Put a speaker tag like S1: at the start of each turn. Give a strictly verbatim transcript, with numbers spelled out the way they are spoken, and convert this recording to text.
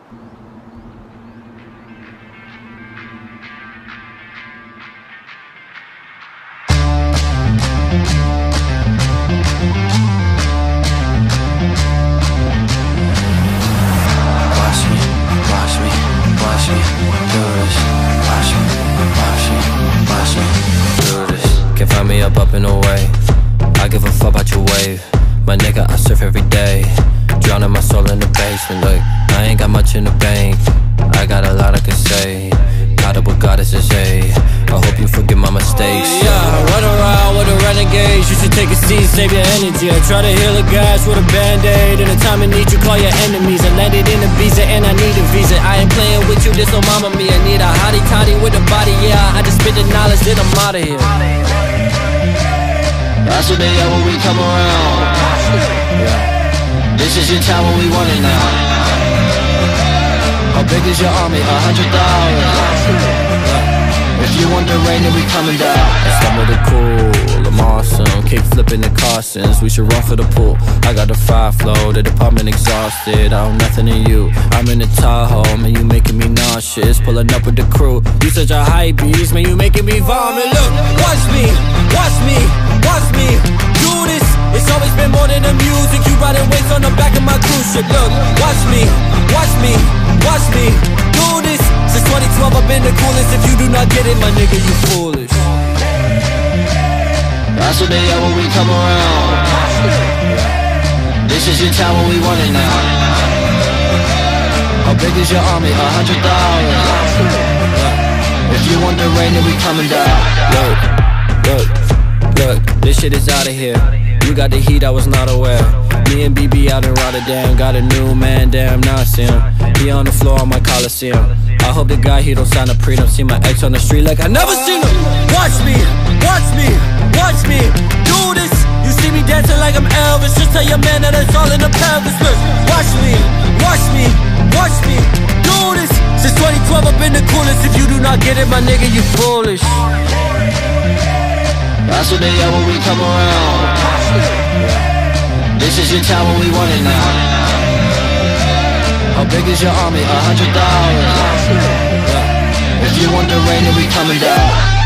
S1: Up, up and away. I give a fuck about your wave. My nigga, I surf every day. Drowning my soul in the basement. Look, I ain't got much in the bank. I got a lot I can say. Caught up with goddesses, hey. I hope you forgive my mistakes. Yeah, I run around with a renegade. You should take a seat, save your energy. I try to heal a gash with a band-aid. In a time of need, you call your enemies. I landed in Ibiza and I need a visa. I ain't playing with you, this no mama me. I need a hottie toddy with a body, yeah. I just spit the knowledge, then I'm out of here. That's what they are when we come around. Yeah. This is your time when we want it now. How big is your army? A hundred thousand. Yeah. If you want the rain, then we coming down. I stumble the cool, I'm awesome. Kick flipping the Carsons, we should run for the pool. I got the fire flow, the department exhausted. I own nothing in you. I'm in the Tahoe, man, you making me nauseous. Pulling up with the crew, you such a hype beast, man, you making me vomit. Look, watch me, watch me. Watch me do this. It's always been more than the music. You riding waves on the back of my cruise ship. Look, watch me, watch me, watch me do this. Since twenty twelve I've been the coolest. If you do not get it, my nigga, you foolish. That's what they are when we come around. This is your time when we want it now. How big is your army? A hundred thousand. If you want the rain, then we coming down. Look, look. Look, this shit is out of here. You got the heat, I was not aware. Me and B B out in Rotterdam. Got a new man, damn, now I see him. He on the floor on my Coliseum. I hope the guy, he don't sign a prenup. See my ex on the street like I never seen him. Watch me, watch me, watch me do this. You see me dancing like I'm Elvis. Just tell your man that it's all in the pelvis. Look, watch me, watch me, watch me do this. Since twenty twelve I've been the coolest. If you do not get it, my nigga, you foolish. That's what they are when we come around. This is your time when we want it now. How big is your army? A hundred thousand. If you want the rain, then we coming down.